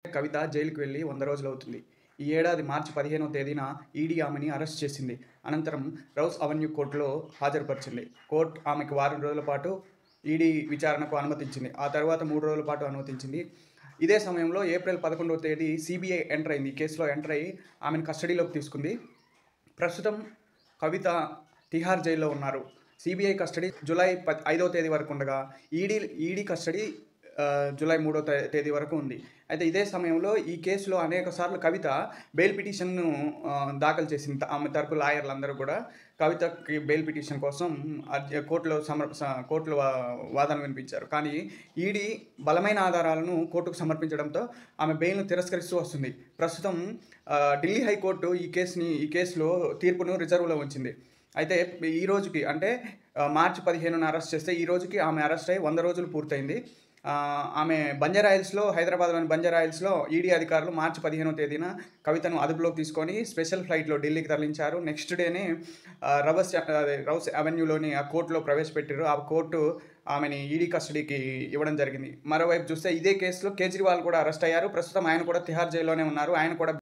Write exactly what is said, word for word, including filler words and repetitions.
కవిత జైలుకి వెళ్లి వంద రోజులవుతుంది. ఈ ఏడాది మార్చి పదిహేనవ తేదీన ఈడీ ఆమెని అరెస్ట్ చేసింది. అనంతరం రౌస్ అవెన్యూ కోర్టులో హాజరుపరిచింది. కోర్టు ఆమెకు వారం రోజుల పాటు ఈడీ విచారణకు అనుమతించింది. ఆ తర్వాత మూడు రోజుల పాటు అనుమతించింది. ఇదే సమయంలో ఏప్రిల్ పదకొండవ తేదీ సీబీఐ ఎంటర్ అయింది. ఈ కేసులో ఎంటర్ అయ్యి ఆమెను కస్టడీలోకి తీసుకుంది. ప్రస్తుతం కవిత తిహార్ జైల్లో ఉన్నారు. సీబీఐ కస్టడీ జూలై పద్ ఐదవ తేదీ వరకు ఉండగా ఈడీ ఈడీ కస్టడీ జూలై మూడో తేదీ వరకు ఉంది. అయితే ఇదే సమయంలో ఈ కేసులో అనేక సార్లు కవిత బెయిల్ పిటిషన్ను దాఖలు చేసింది. ఆమె తరపు లాయర్లందరూ కూడా కవితకి బెయిల్ పిటిషన్ కోసం కోర్టులో సమర్ కోర్టులో వాదన వినిపించారు. కానీ ఈడీ బలమైన ఆధారాలను కోర్టుకు సమర్పించడంతో ఆమె బెయిల్ను తిరస్కరిస్తూ వస్తుంది. ప్రస్తుతం ఢిల్లీ హైకోర్టు ఈ కేసుని ఈ కేసులో తీర్పును రిజర్వ్లో ఉంచింది. అయితే ఈ రోజుకి అంటే మార్చి పదిహేనున అరెస్ట్ చేస్తే ఈ రోజుకి ఆమె అరెస్ట్ అయ్యి వంద రోజులు పూర్తయింది. ఆమె బంజారాహిల్స్లో హైదరాబాద్లోని బంజారాహిల్స్లో ఈడీ అధికారులు మార్చి పదిహేనవ తేదీన కవితను అదుపులోకి తీసుకొని స్పెషల్ ఫ్లైట్లో ఢిల్లీకి తరలించారు. నెక్స్ట్ డేనే రవస్ రౌస్ అవెన్యూలోని ఆ కోర్టులో ప్రవేశపెట్టారు. ఆ కోర్టు ఆమెని ఈడీ కస్టడీకి ఇవ్వడం జరిగింది. మరోవైపు చూస్తే ఇదే కేసులో కేజ్రీవాల్ కూడా అరెస్ట్ అయ్యారు. ప్రస్తుతం ఆయన కూడా తిహార్ జైల్లోనే ఉన్నారు. ఆయన కూడా